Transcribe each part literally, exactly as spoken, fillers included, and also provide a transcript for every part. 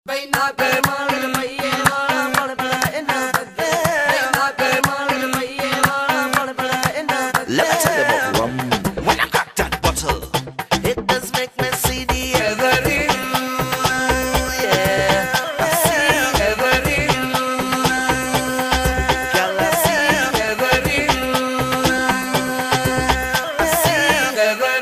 Let me tell you about rum. When I crack that bottle, it does make me see the every. Yeah, I see every. Girl, I see every. I see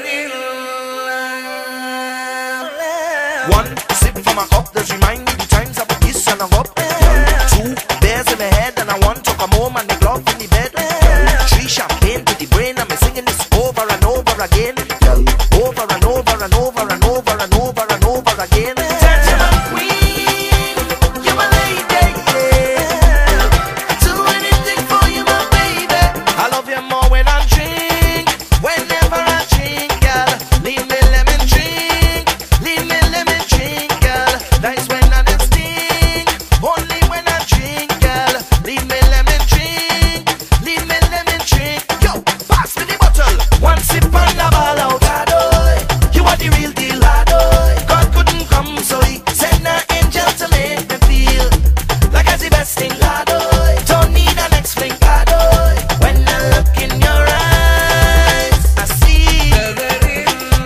every. One sip from my cup does remind me the times I put this and I up. Two beers in my head and I want to come home and the glove in the bed. Three champagne to the brain and me singing this over and over again. Over and over and over and over and over and over again. You're my queen, you're my lady, yeah. Do anything for you, my baby. I love you more when I drink, whenever I drink, girl. Leave me lemon drink, leave me lemon drink, girl. That's when I don't stink, only when I drink, girl. Leave me lemon drink, leave me lemon drink. Yo, pass me the bottle, one sip and a ball out. You are the real deal, God couldn't come, so he sent an angel to make me feel like I the best thing. Don't need an next fling. When I look in your eyes, I see every.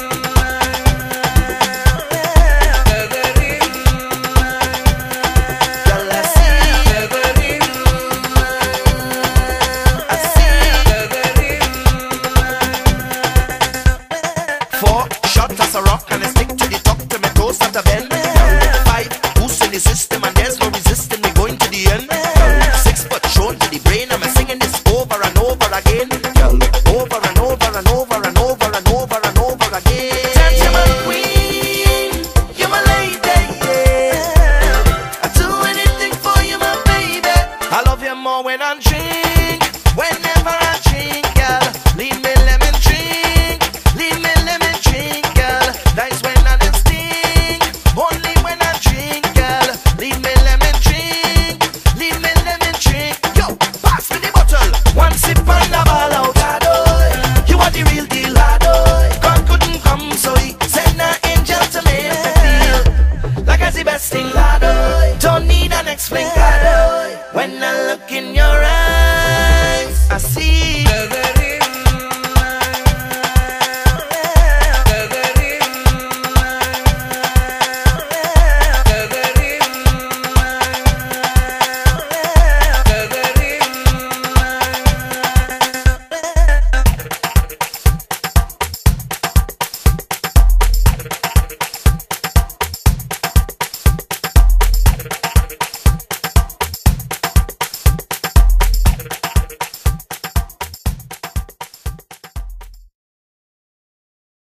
Girl, I see every. I see every. Four shots as a rock and a stick to